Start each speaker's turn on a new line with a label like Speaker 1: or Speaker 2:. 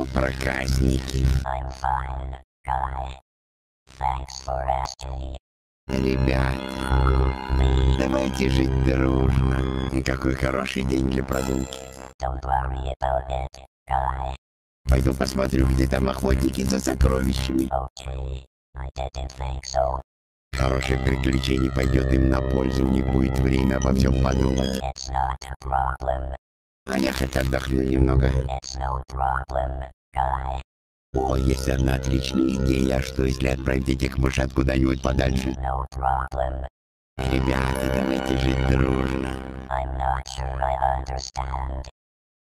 Speaker 1: что, проказники?
Speaker 2: I'm fine, guy. Thanks for asking.
Speaker 1: Ребят, давайте жить дружно. И какой хороший день для прогулки.
Speaker 2: Don't worry about it, guy.
Speaker 1: Пойду посмотрю, где там охотники за сокровищами.
Speaker 2: Okay, I didn't think so.
Speaker 1: Хорошее приключение пойдет им на пользу, у них будет время обо всем подумать.
Speaker 2: It's not a problem.
Speaker 1: А я хоть отдохну немного.
Speaker 2: It's no problem, guy.
Speaker 1: О, есть одна отличная идея. Что если отправить этих мышат куда-нибудь подальше?
Speaker 2: No problem.
Speaker 1: Ребята, давайте жить дружно.
Speaker 2: I'm not sure I understand.